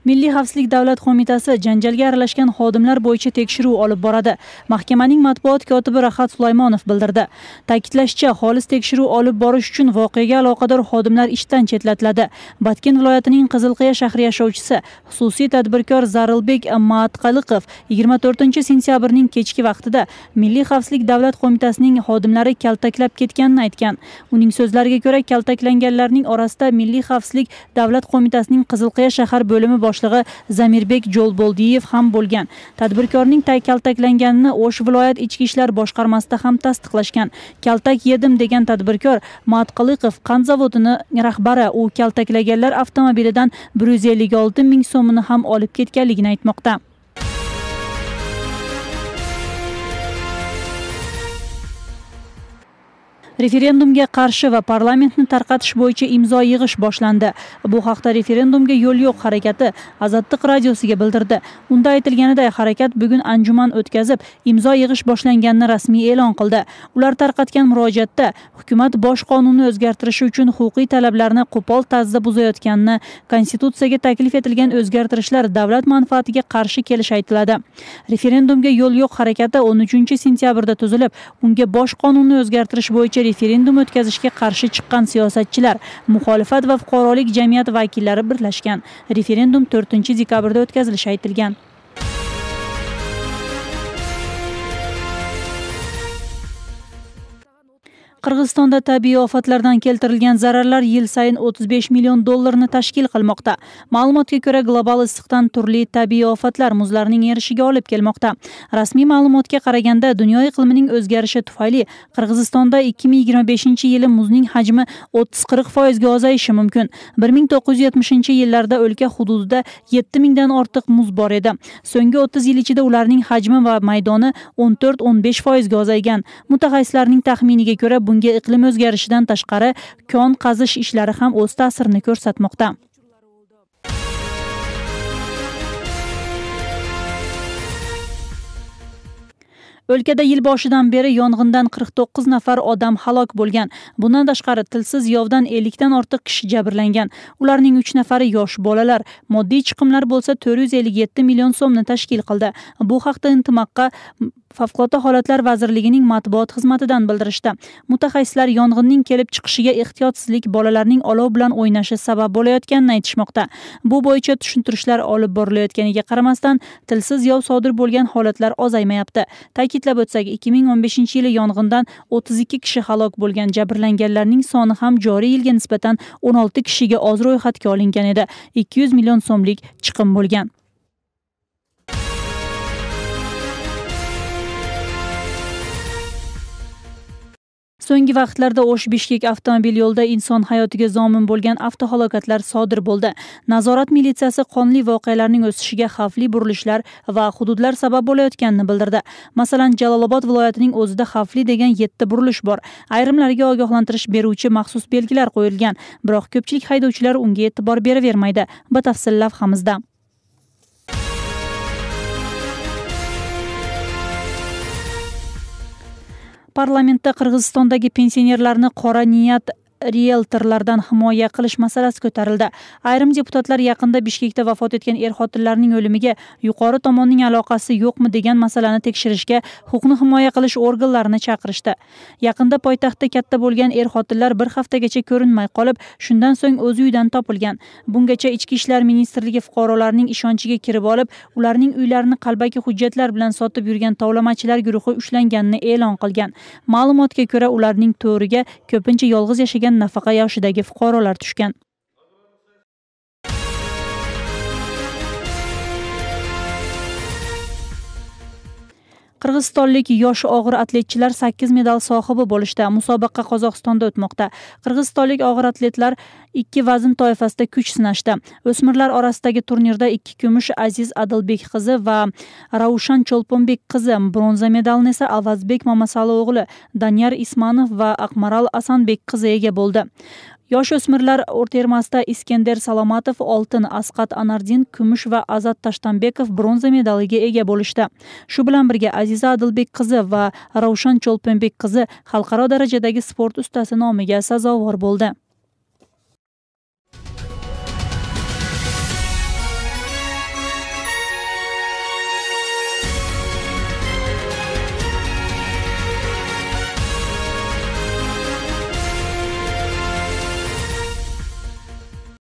Milliy xavfsizlik davlat qo'mitasi janjalga aralashgan xodimlar bo'yicha tekshiruv olib boradi. Mahkamaning matbuot kotibi Rahat Sulaymonov bildirdi. Ta'kidlashicha, xolis tekshiruv olib borish uchun voqeaga aloqador xodimlar ishdan chetlatiladi. Batken viloyatining Qizilqiya shahri yashovchisi, xususiy tadbirkor Zarilbek Matqaliqov 24-sentyabrning kechki vaqtida Milliy xavfsizlik davlat qo'mitasining xodimlari kaltaklab ketganini aytgan. Uning so'zlariga ko'ra, kaltaklanganlarning orasida Milliy xavfsizlik davlat qo'mitasining Qizilqiya shahar bo'limi boshlig'i Zamirbek Jo'lboldiyev ham bo'lgan. Tadbirkorning kaltaklanganini O'sh viloyat ichki ishlar boshqarmasida ham tasdiqlashgan. Kaltak yedim degan tadbirkor Matqaliqov qand zavodini rahbari u kaltaklaganlar avtomobilidan 156 ming so'mini ham olib ketganligini aytmoqda. Referendumga qarshi va parlamentni tarqatish bo'yicha imzo yig'ish boshlandi. Bu haqda referendumga yo'l yo'q harakati Azaddiq radiosiga bildirdi. Unda aytilganidek, harakat bugun anjuman o'tkazib, imzo yig'ish boshlanganini rasmiy e'lon qildi. Ular tarqatgan murojaatda hukumat bosh qonunni o'zgartirishi uchun huquqiy talablarni qo'pol tarzda buzayotganini, konstitutsiyaga taklif etilgan o'zgartirishlar davlat manfaatiga qarshi kelishi aytiladi. Referendumga yo'l yo'q harakati 13-sentyabrda tuzilib, unga bosh qonunni o'zgartirish bo'yicha referendum o'tkazishga qarshi chiqqan siyosatchilar, muxolifat va fuqarolik jamiyat vakillari birlashgan. Referendum 4-dekabrda o'tkazilishi aytilgan. Qirg'izistonda tabiiy ofatlardan keltirilgan zararlar yil sayin 35 million dollarni tashkil qilmoqda. Ma'lumotga ko'ra, global issiqdan turli tabiiy ofatlar muzlarning erishiga olib kelmoqda. Rasmiy ma'lumotga qaraganda, dunyo iqlimining o'zgarishi tufayli Qirg'izistonda 2025-yili muzning hajmi 30-40% ga ozayishi mumkin. 1970-yillarda o'lka hududida 7000 dan ortiq muz bor edi. So'nggi 30 yil ichida ularning hajmi va maydoni 14-15% ga ozaygan. Mutaxassislarning taxminiga ko'ra, bunga iqlim o'zgarishidan tashqari kon qazish ishlari ham o'z ta'sirini ko'rsatmoqda. O'lkada yil boshidan beri yong'indan 49 nafar odam halok bo'lgan. Bundan tashqari tilsiz yovdan 50 dan ortiq kishi jabrlangan. Ularning 3 nafari yosh bolalar. Moddiy chiqimlar bo'lsa 457 million so'mni tashkil qildi. Bu haqda Intimoqqa Favqulodda holatlar vazirligining matbuot xizmatidan bildirishdi. Mutaxassislar yong'inning kelib chiqishiga ehtiyotsizlik, bolalarning olov bilan o'ynashi sabab bo'layotganini aytishmoqda. Bu bo'yicha tushuntirishlar olib borilayotganiga qaramasdan, tilsiz yov sodir bo'lgan holatlar ozaymayapti. Ta'kidlab o'tsak, 2015-yili yong'indan 32 kishi halok bo'lgan, jabrlanganlarning soni ham joriy yilga nisbatan 16 kishiga oz ro'yxatga olingan edi. 200 million so'mlik chiqim bo'lgan. So'nggi vaqtlarda O'sh-Bishkek avtomobil yo'lida inson hayotiga zomin bo'lgan avtohalokatlar sodir bo'ldi. Nazorat militsiyasi qonli voqealarning o'sishiga xavfli burilishlar va hududlar sabab bo'layotganini bildirdi. Masalan, Jalolobod viloyatining o'zida xavfli degan 7 burilish bor. Ayrimlarga ogohlantirish beruvchi maxsus belgilar qo'yilgan, biroq ko'pchilik haydovchilar unga e'tibor beravermaydi. Batafsil lavhamizda. Parlamentda Qirg'izistondagi pensionerlarni qora niyat rieltorlardan himoya qilish masalasi ko'tarildi. Ayrim deputatlar yaqinda Bishkekda vafot etgan er-xotinlarning o'limiga yuqori tomonning aloqasi yo'qmi degan masalani tekshirishga huquqni himoya qilish organlarini chaqirishdi. Yaqinda poytaxtda katta bo'lgan er-xotinlar bir haftagacha ko'rinmay qolib, shundan so'ng o'z uyidan topilgan. Bungacha Ichki ishlar ministrligi fuqarolarning ishonchiga kirib olib, ularning uylarini qalbaki hujjatlar bilan sotib yurgan tovlamachilar guruhi ushlanganini e'lon qilgan. Ma'lumotga ko'ra, ularning to'riga ko'pincha yolg'iz yashagan nafaqa yoshidagi fuqarolar tushgan. Qirg'izistonlik yosh og'ir atletchilar 8 medal sohibi bo'lishdi. Musobaqa Qozog'istonda o'tmoqda. Qirg'izistonlik og'ir atletlar 2 vazn toifasida kuch sinashdi. O'smirlar orasidagi turnirda 2 kumush Aziz Adilbek qizi va Ravshan Cholponbek qizi, bronza medalni esa Avazbek Mamasali o'g'li Danyar Ismanov va Aqmaral Asanbek qizi ega bo'ldi. Yosh o'smirlar o'rtermasida Iskender Salomatov oltin, Asqat Anardin kumush va Azat Tashtanbekov bronza medaliga ega bo'lishdi. Shu bilan birga Aziza Adilbek qizi va Ravshan Cholponbek qizi xalqaro darajadagi sport ustasi nomiga sazovor bo'ldi.